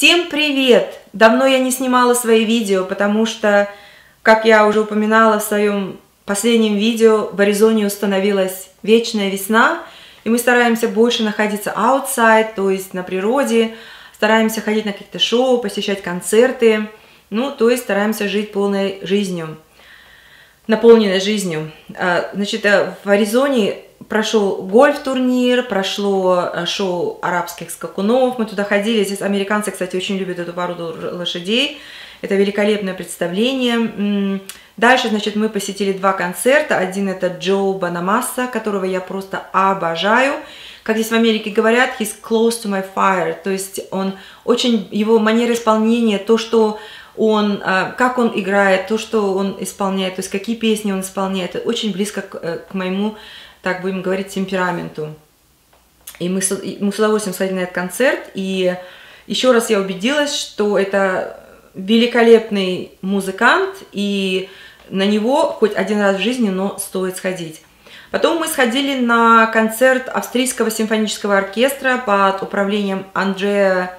Всем привет! Давно я не снимала свои видео, потому что, как я уже упоминала в своем последнем видео, в Аризоне установилась вечная весна, и мы стараемся больше находиться outside, то есть на природе, стараемся ходить на какие-то шоу, посещать концерты, ну, то есть стараемся жить полной жизнью, наполненной жизнью. Значит, в Аризоне прошел гольф-турнир, прошло шоу арабских скакунов, мы туда ходили, здесь американцы, кстати, очень любят эту породу лошадей, это великолепное представление. Дальше, значит, мы посетили два концерта, один это Джо Бонамасса, которого я просто обожаю, как здесь в Америке говорят, he's close to my fire, то есть он очень, его манера исполнения, то, что он, как он играет, то, что он исполняет, то есть какие песни он исполняет, очень близко к моему, так будем говорить, темпераменту. И мы с удовольствием сходили на этот концерт, и еще раз я убедилась, что это великолепный музыкант, и на него хоть один раз в жизни, но стоит сходить. Потом мы сходили на концерт Австрийского симфонического оркестра под управлением Андреа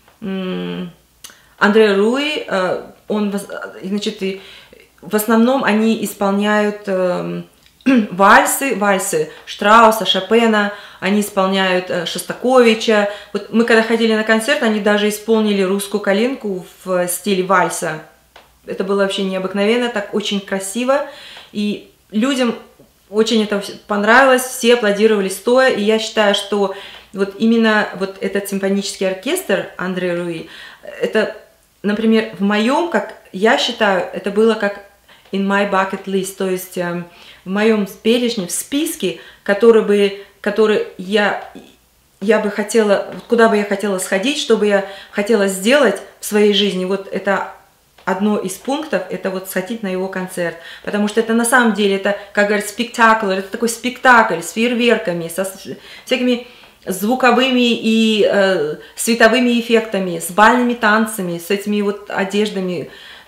Руи. Он, значит, в основном они исполняют вальсы Штрауса, Шопена, они исполняют Шостаковича. Вот мы когда ходили на концерт, они даже исполнили русскую калинку в стиле вальса. Это было вообще необыкновенно, так очень красиво, и людям очень это понравилось, все аплодировали стоя, и я считаю, что вот именно вот этот симфонический оркестр Андре Руи, это, например, в моем, как я считаю, это было как in my bucket list, то есть в моем перечне, в списке, который я бы хотела, куда бы я хотела сходить, что бы я хотела сделать в своей жизни, вот это одно из пунктов, это вот сходить на его концерт, потому что это на самом деле, это, как говорят, спектакль, это такой спектакль с фейерверками, со всякими звуковыми и световыми эффектами, с бальными танцами, с этими вот одеждами,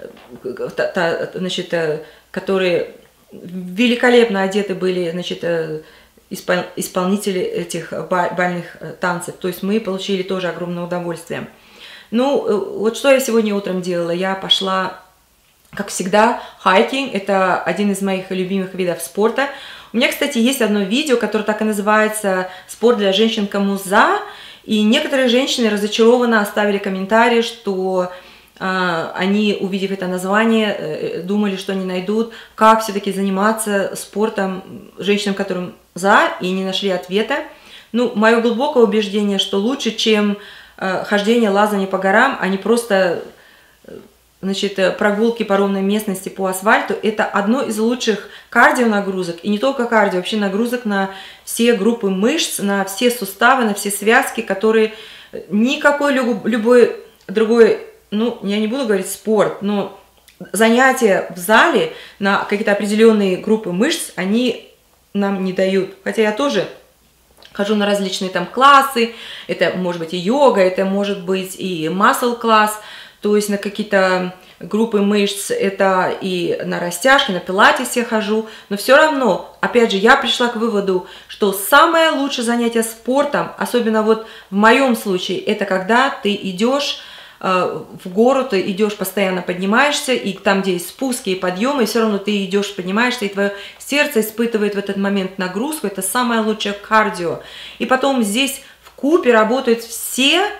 значит, которые великолепно одеты были, значит, исполнители этих бальных танцев. То есть мы получили тоже огромное удовольствие. Ну, вот что я сегодня утром делала. Я пошла, как всегда, хайкинг. Это один из моих любимых видов спорта. У меня, кстати, есть одно видео, которое так и называется «Спорт для женщин, кому за». И некоторые женщины разочарованно оставили комментарий, что они, увидев это название, думали, что они найдут, как все-таки заниматься спортом женщинам, которым за, и не нашли ответа. Ну, мое глубокое убеждение, что лучше, чем хождение, лазание по горам, а не просто, значит, прогулки по ровной местности, по асфальту, это одно из лучших кардионагрузок, и не только кардио, вообще нагрузок на все группы мышц, на все суставы, на все связки, которые никакой любой другой, ну, я не буду говорить спорт, но занятия в зале на какие-то определенные группы мышц, они нам не дают. Хотя я тоже хожу на различные там классы, это может быть и йога, это может быть и muscle класс, то есть на какие-то группы мышц, это и на растяжке, на пилатес я хожу, но все равно, опять же, я пришла к выводу, что самое лучшее занятие спортом, особенно вот в моем случае, это когда ты идешь в гору, ты идешь, постоянно поднимаешься, и там, где есть спуски и подъемы, и все равно ты идешь, поднимаешься, и твое сердце испытывает в этот момент нагрузку, это самое лучшее кардио. И потом здесь вкупе работают все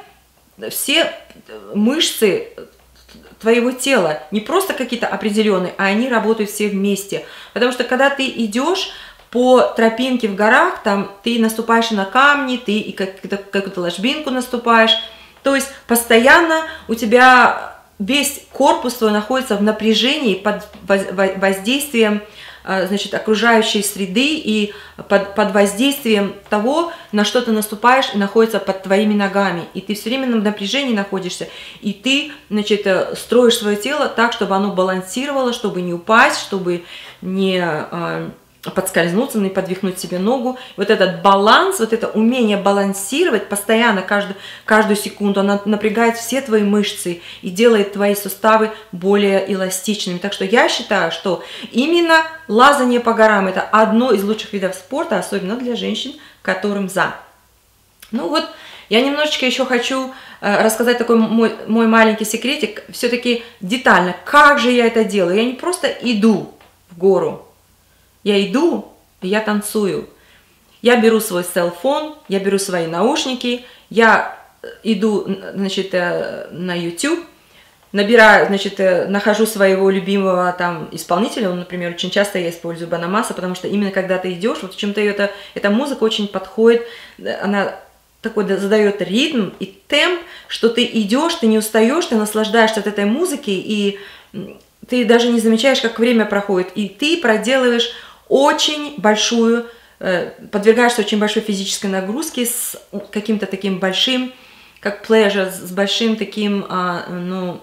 мышцы твоего тела, не просто какие-то определенные, а они работают все вместе. Потому что когда ты идешь по тропинке в горах, там ты наступаешь на камни, ты и какую-то ложбинку наступаешь, то есть постоянно у тебя весь корпус твой находится в напряжении под воздействием, значит, окружающей среды и под воздействием того, на что ты наступаешь и находится под твоими ногами. И ты все время на напряжении находишься, и ты, значит, строишь свое тело так, чтобы оно балансировало, чтобы не упасть, чтобы не подскользнуться, не подвихнуть себе ногу. Вот этот баланс, вот это умение балансировать постоянно, каждую секунду, она напрягает все твои мышцы и делает твои суставы более эластичными. Так что я считаю, что именно лазание по горам – это одно из лучших видов спорта, особенно для женщин, которым за. Ну вот, я немножечко еще хочу рассказать такой мой маленький секретик, все-таки детально, как же я это делаю. Я не просто иду в гору, я иду, и я танцую. Я беру свой селфон, я беру свои наушники, я иду, значит, на YouTube, набираю, значит, нахожу своего любимого там исполнителя, например, очень часто я использую Банамаса, потому что именно когда ты идешь, вот чем-то эта музыка очень подходит, она такой задает ритм и темп, что ты идешь, ты не устаешь, ты наслаждаешься от этой музыки, и ты даже не замечаешь, как время проходит, и ты проделываешь очень большую, подвергаешься очень большой физической нагрузке с каким-то таким большим, как pleasure, с большим таким, ну,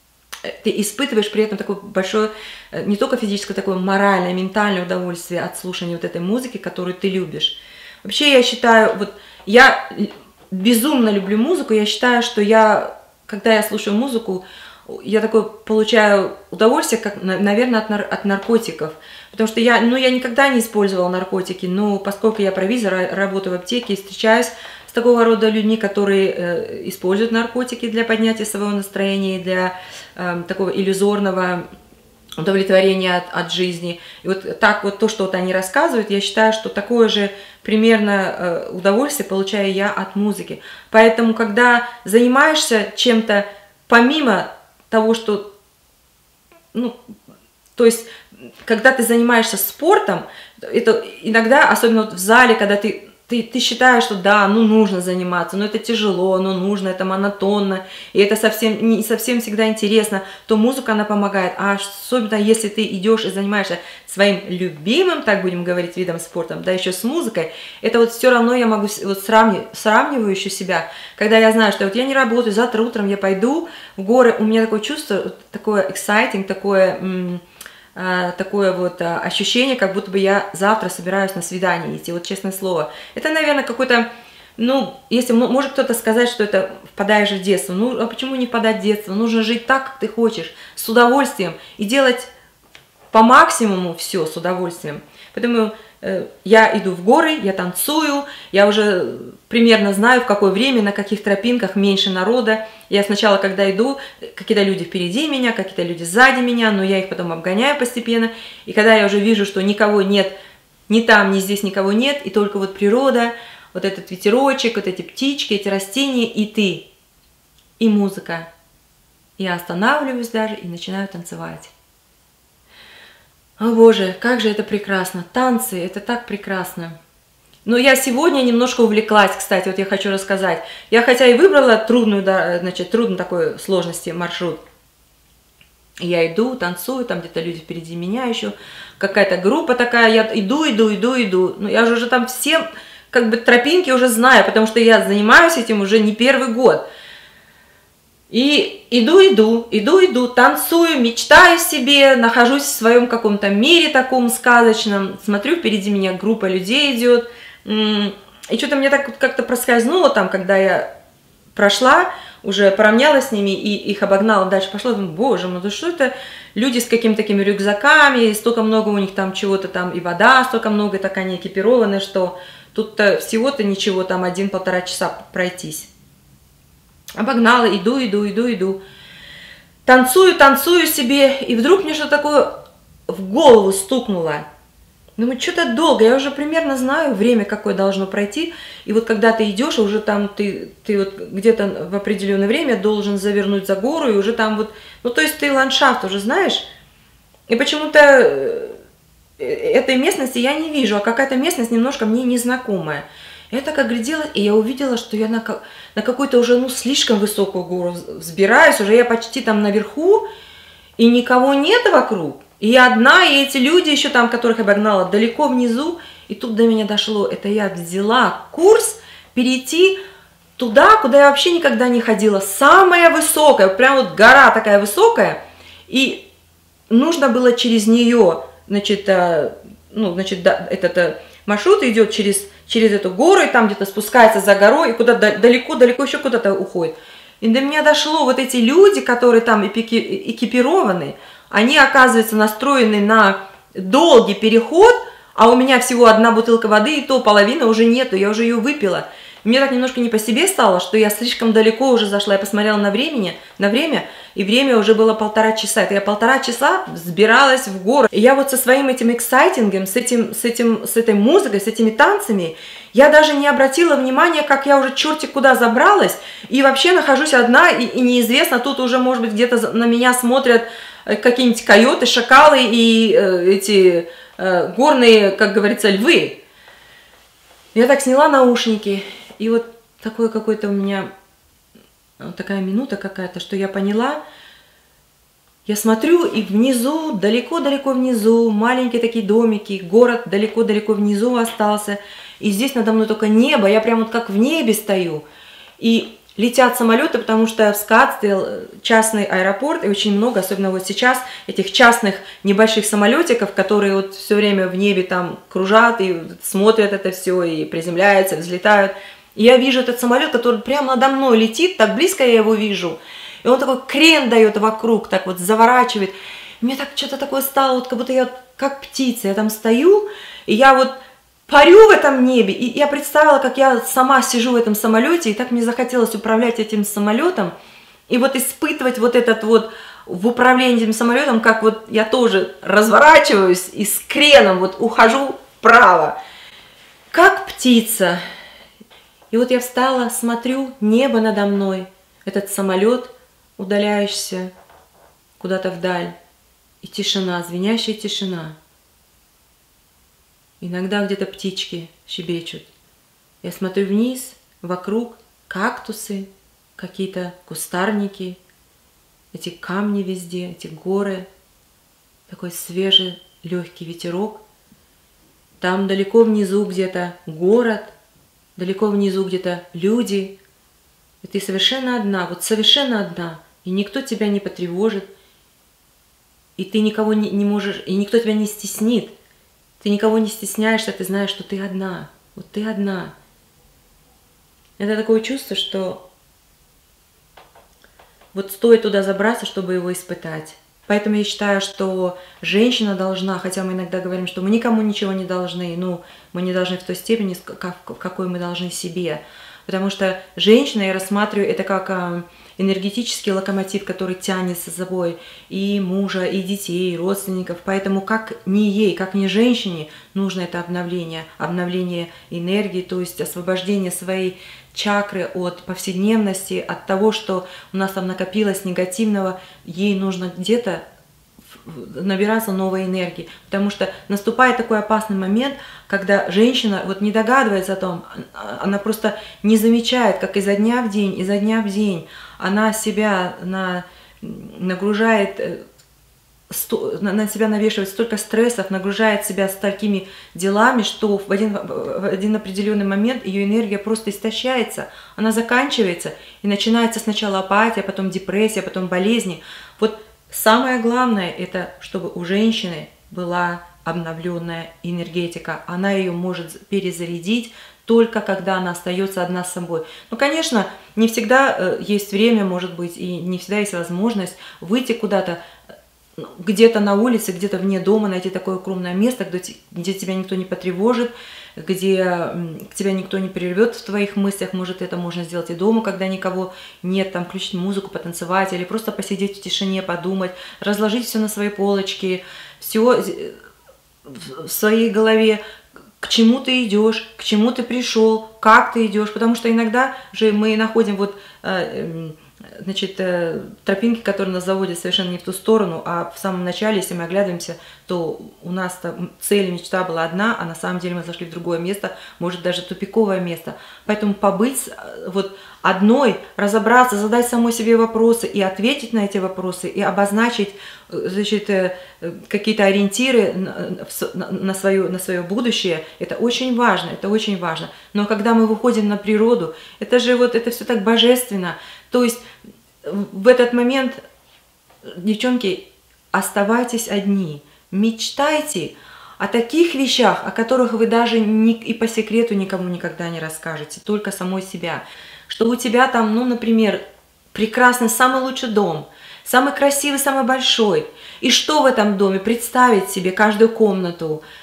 ты испытываешь при этом такое большое, не только физическое, такое моральное, ментальное удовольствие от слушания вот этой музыки, которую ты любишь. Вообще, я считаю, вот я безумно люблю музыку, я считаю, что когда я слушаю музыку, я такое получаю удовольствие, как, наверное, от наркотиков. Потому что я никогда не использовала наркотики, но поскольку я провизор, работаю в аптеке и встречаюсь с такого рода людьми, которые используют наркотики для поднятия своего настроения, для такого иллюзорного удовлетворения от жизни. И вот так вот то, что вот они рассказывают, я считаю, что такое же примерно удовольствие получаю я от музыки. Поэтому, когда занимаешься чем-то помимо того, что, ну, то есть, когда ты занимаешься спортом, это иногда, особенно вот в зале, когда ты считаешь, что да, ну нужно заниматься, но это тяжело, но нужно, это монотонно, и это не совсем всегда интересно, то музыка, она помогает. А особенно, если ты идешь и занимаешься своим любимым, так будем говорить, видом спорта, да еще с музыкой, это вот все равно я могу вот сравниваю еще себя, когда я знаю, что вот я не работаю, завтра утром я пойду в горы, у меня такое чувство, такое exciting, такое вот ощущение, как будто бы я завтра собираюсь на свидание идти, вот честное слово. Это, наверное, какой-то, ну, если может кто-то сказать, что это впадаешь в детство, ну, а почему не впадать в детство? Нужно жить так, как ты хочешь, с удовольствием, и делать по максимуму все с удовольствием. Поэтому я иду в горы, я танцую, я уже примерно знаю, в какое время, на каких тропинках меньше народа. Я сначала, когда иду, какие-то люди впереди меня, какие-то люди сзади меня, но я их потом обгоняю постепенно. И когда я уже вижу, что никого нет, ни там, ни здесь никого нет, и только вот природа, вот этот ветерочек, вот эти птички, эти растения, и ты, и музыка. Я останавливаюсь даже и начинаю танцевать. О боже, как же это прекрасно! Танцы, это так прекрасно! Но я сегодня немножко увлеклась, кстати, вот я хочу рассказать. Я хотя и выбрала трудный такой сложности маршрут. Я иду, танцую, там где-то люди впереди меня еще, какая-то группа такая, я иду. Ну, я уже там все, как бы, тропинки уже знаю, потому что я занимаюсь этим уже не первый год. И иду, танцую, мечтаю себе, нахожусь в своем каком-то мире таком сказочном, смотрю, впереди меня группа людей идет, и что-то мне так как-то проскользнуло там, когда я прошла, уже поравнялась с ними и их обогнала, дальше пошла, думаю, боже мой, да что это, люди с какими-то такими рюкзаками, столько много у них там чего-то там, и вода, столько много, так они экипированы, что тут-то всего-то ничего, там 1-1,5 часа пройтись. Обогнала, иду. Танцую себе, и вдруг мне что-то такое в голову стукнуло. Думаю, что-то долго, я уже примерно знаю время, какое должно пройти. И вот когда ты идешь, уже там ты вот где-то в определенное время должен завернуть за гору, и уже там вот, ну то есть ты ландшафт уже знаешь. И почему-то этой местности я не вижу, а какая-то местность немножко мне незнакомая. Я так огляделась, и я увидела, что я на какую-то уже, ну, слишком высокую гору взбираюсь, уже я почти там наверху, и никого нет вокруг. И я одна, и эти люди еще там, которых я обогнала, далеко внизу, и тут до меня дошло, это я взяла курс перейти туда, куда я вообще никогда не ходила, самая высокая, прям вот гора такая высокая, и нужно было через нее, значит, этот маршрут идет через эту гору, и там где-то спускается за горой, и куда-то далеко еще куда-то уходит. И до меня дошло, вот эти люди, которые там экипированы, они, оказывается, настроены на долгий переход, а у меня всего 1 бутылка воды, и то половины уже нету, я уже ее выпила. Мне так немножко не по себе стало, что я слишком далеко уже зашла. Я посмотрела на время, и время уже было 1,5 часа. Это я 1,5 часа взбиралась в горы. И я вот со своим этим эксайтингом, с этой музыкой, с этими танцами, я даже не обратила внимания, как я уже черти куда забралась. И вообще нахожусь одна, и неизвестно, тут уже, может быть, где-то на меня смотрят какие-нибудь койоты, шакалы и эти горные, как говорится, львы. Я так сняла наушники. И вот такое какое-то у меня, такая минута какая-то, что я поняла, я смотрю, и внизу, далеко-далеко внизу, маленькие такие домики, город далеко-далеко внизу остался, и здесь надо мной только небо, я прям вот как в небе стою, и летят самолеты, потому что в Скоттсдейл частный аэропорт, и очень много, особенно вот сейчас, этих частных небольших самолетиков, которые вот все время в небе там кружат, и смотрят это все, и приземляются, взлетают. И я вижу этот самолет, который прямо надо мной летит, так близко я его вижу. И он такой крен дает вокруг, так вот заворачивает. И мне так что-то такое стало, вот как будто я как птица. Я там стою, и я вот парю в этом небе. И я представила, как я сама сижу в этом самолете, и так мне захотелось управлять этим самолетом. И вот испытывать вот этот вот в управлении этим самолетом, как вот я тоже разворачиваюсь и с креном вот ухожу вправо. Как птица. И вот я встала, смотрю, небо надо мной, этот самолет, удаляющийся куда-то вдаль, и тишина, звенящая тишина. Иногда где-то птички щебечут. Я смотрю вниз, вокруг кактусы, какие-то кустарники, эти камни везде, эти горы, такой свежий, легкий ветерок. Там далеко внизу где-то город, далеко внизу где-то люди, и ты совершенно одна, вот совершенно одна, и никто тебя не потревожит, и ты никого не можешь, и никто тебя не стеснит, ты никого не стесняешься, ты знаешь, что ты одна, вот ты одна. Это такое чувство, что вот стоит туда забраться, чтобы его испытать. Поэтому я считаю, что женщина должна, хотя мы иногда говорим, что мы никому ничего не должны, ну, мы не должны в той степени, в какой мы должны себе. Потому что женщина, я рассматриваю, это как энергетический локомотив, который тянет за собой и мужа, и детей, и родственников. Поэтому как ни ей, как ни женщине нужно это обновление энергии, то есть освобождение своей чакры от повседневности, от того, что у нас там накопилось негативного, ей нужно где-то набираться новой энергии, потому что наступает такой опасный момент, когда женщина вот не догадывается о том, она просто не замечает, как изо дня в день она себя нагружает, на себя навешивает столько стрессов, нагружает себя столькими делами, что в один определенный момент ее энергия просто истощается, она заканчивается, и начинается сначала апатия, потом депрессия, потом болезни. Вот самое главное, это чтобы у женщины была обновленная энергетика. Она ее может перезарядить только когда она остается одна с собой. Ну, конечно, не всегда есть время, может быть, и не всегда есть возможность выйти куда-то, где-то на улице, где-то вне дома, найти такое укромное место, где тебя никто не потревожит, где тебя никто не прервет в твоих мыслях. Может, это можно сделать и дома, когда никого нет, там включить музыку, потанцевать, или просто посидеть в тишине, подумать, разложить все на свои полочки, все в своей голове, к чему ты идешь, к чему ты пришел, как ты идешь, потому что иногда же мы находим вот значит, тропинки, которые нас заводят совершенно не в ту сторону, а в самом начале, если мы оглядываемся, то у нас цель и мечта была одна, а на самом деле мы зашли в другое место, может даже тупиковое место. Поэтому побыть вот одной, разобраться, задать самой себе вопросы и ответить на эти вопросы, и обозначить, значит, какие-то ориентиры на свое будущее, это очень важно, это очень важно. Но когда мы выходим на природу, это же вот, это все так божественно. То есть в этот момент, девчонки, оставайтесь одни, мечтайте о таких вещах, о которых вы даже и по секрету никому никогда не расскажете, только самой себя. Что у тебя там, ну, например, прекрасный, самый лучший дом, самый красивый, самый большой. И что в этом доме? Представить себе каждую комнату,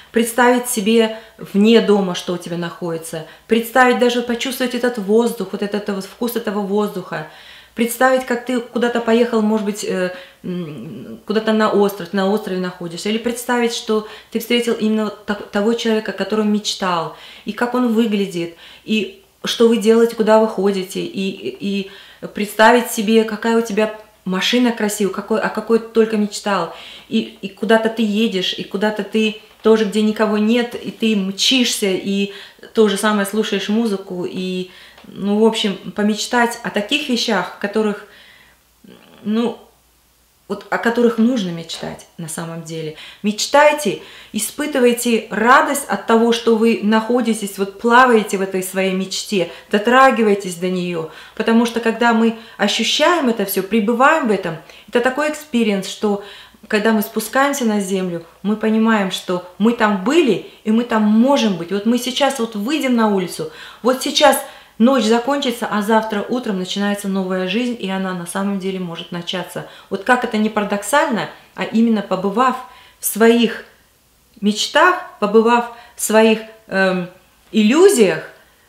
представить себе вне дома, что у тебя находится, представить даже, почувствовать этот воздух, вот этот вот вкус этого воздуха, представить, как ты куда-то поехал, может быть, куда-то на острове находишься, или представить, что ты встретил именно того человека, о котором мечтал, и как он выглядит, и что вы делаете, куда вы ходите, и представить себе, какая у тебя машина красивая, о какой ты только мечтал, и куда-то ты едешь, и куда-то ты тоже, где никого нет, и ты мчишься, и то же самое слушаешь музыку, и, ну, в общем, помечтать о таких вещах, которых, ну, вот о которых нужно мечтать на самом деле. Мечтайте, испытывайте радость от того, что вы находитесь, вот плаваете в этой своей мечте, дотрагиваетесь до нее. Потому что когда мы ощущаем это все, пребываем в этом, это такой экспириенс, что когда мы спускаемся на землю, мы понимаем, что мы там были, и мы там можем быть. Вот мы сейчас вот выйдем на улицу, вот сейчас ночь закончится, а завтра утром начинается новая жизнь, и она на самом деле может начаться. Вот как это не парадоксально, а именно побывав в своих мечтах, побывав в своих иллюзиях,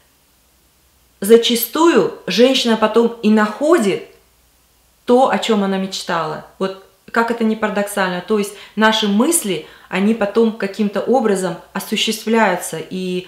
зачастую женщина потом и находит то, о чем она мечтала. Вот как это не парадоксально. То есть наши мысли, они потом каким-то образом осуществляются и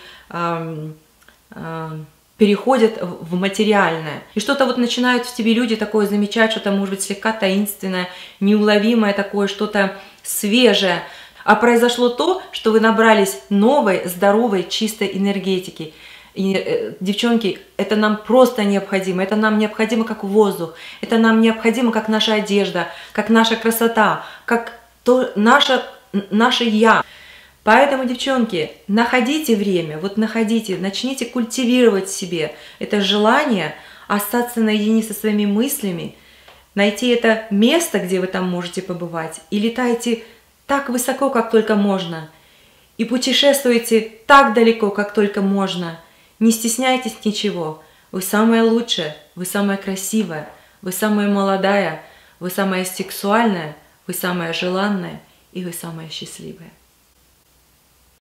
переходят в материальное. И что-то вот начинают в тебе люди такое замечать, что-то может быть слегка таинственное, неуловимое такое, что-то свежее. А произошло то, что вы набрались новой, здоровой, чистой энергетики. И, девчонки, это нам просто необходимо. Это нам необходимо как воздух. Это нам необходимо как наша одежда, как наша красота, как то наше «я». Поэтому, девчонки, находите время, вот находите, начните культивировать в себе это желание остаться наедине со своими мыслями, найти это место, где вы там можете побывать, и летайте так высоко, как только можно, и путешествуйте так далеко, как только можно. Не стесняйтесь ничего. Вы самая лучшая, вы самая красивая, вы самая молодая, вы самая сексуальная, вы самая желанная и вы самая счастливая.